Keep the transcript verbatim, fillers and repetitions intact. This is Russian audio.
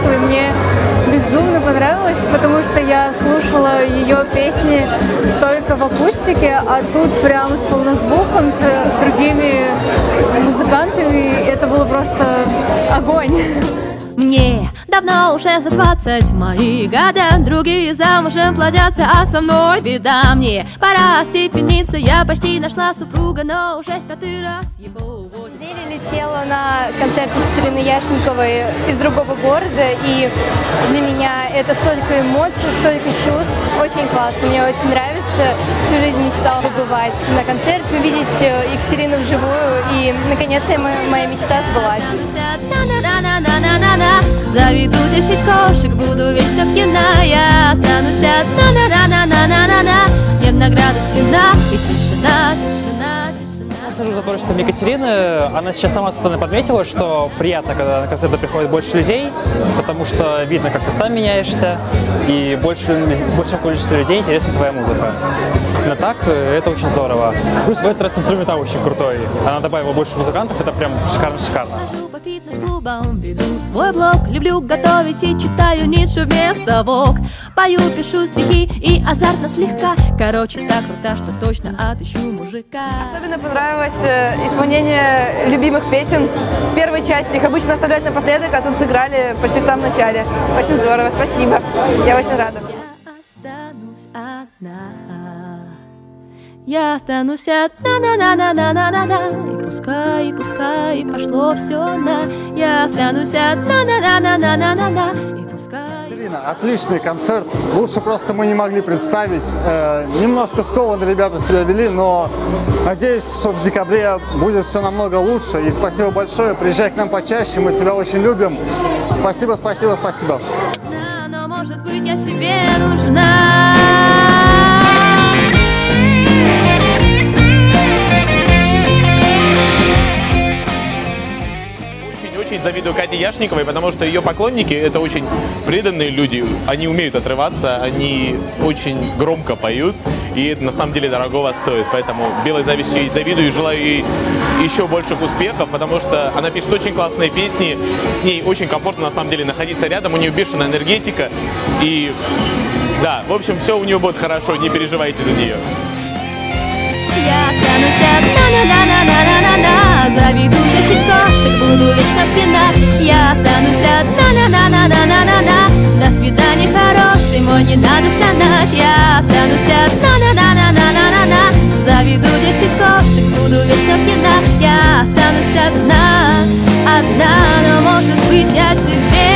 Кадияшниковой мне безумно понравилось, потому что я слушала ее песни только в акустике, а тут прям с полнозвуком, с другими музыкантами, это было просто огонь. Мне давно уже за двадцать, мои года, другие замужем плодятся, а со мной беда. Мне пора остепениться, я почти нашла супруга, но уже в пятый раз его уводят. Я летела на концерт Екатерины Яшниковой из другого города, и для меня это столько эмоций, столько чувств. Очень классно, мне очень нравится. Всю жизнь мечтала побывать на концерте, увидеть Екатерину вживую, и наконец-то моя мечта сбылась. Заведу десять кошек, буду вечно пьяна, я останусь одна-на-на-на-на-на-на. Мне в награду стена и тишина, тишина, тишина. Я скажу за творчеством Екатерины. Она сейчас сама со стороны подметила, что приятно, когда на концерты приходит больше людей, потому что видно, как ты сам меняешься, и больше, большее количество людей интересна твоя музыка. Действительно так, это очень здорово. Плюс в этот раз инструментал очень крутой. Она добавила больше музыкантов, это прям шикарно-шикарно. По фитнес-клубам веду свой блог, люблю готовить и читаю Ницше вместо Вог. Пою, пишу стихи и азартно слегка. Короче, так круто, что точно отыщу мужика. Особенно понравилось исполнение любимых песен первой части. Их обычно оставляют напоследок, а тут сыграли почти в самом начале. Очень здорово, спасибо. Я очень рада. Я останусь одна. Я останусь одна, на на на на на на на. И пускай, и пускай, и пошло все на. Я останусь одна, на на на на на на на. И пускай. Екатерина, отличный концерт. Лучше просто мы не могли представить. Э, немножко скованно ребята себя вели, но надеюсь, что в декабре будет все намного лучше. И спасибо большое. Приезжай к нам почаще, мы тебя очень любим. Спасибо, спасибо, спасибо. Но, может быть, я тебе нужна. Очень завидую Кате Яшниковой, потому что ее поклонники — это очень преданные люди. Они умеют отрываться, они очень громко поют, и это на самом деле дорогого стоит. Поэтому белой завистью ей завидую и желаю ей еще больших успехов, потому что она пишет очень классные песни, с ней очень комфортно на самом деле находиться рядом, у нее бешеная энергетика, и да, в общем, все у нее будет хорошо, не переживайте за нее. Я останусь одна, на-на-на-на-на-на-на. Заведу десять кошек, буду вечно пьяна. Я останусь одна, на-на-на-на-на-на-на. До свидания, хороший мой, не надо стонать. Я останусь одна, на-на-на-на-на-на-на. Заведу десять кошек, буду вечно пьяна. Я останусь одна, одна, но может быть я тебе